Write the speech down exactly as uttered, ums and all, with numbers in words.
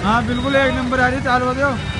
हाँ बिल्कुल एक नंबर आ रही है, चालू हो दो।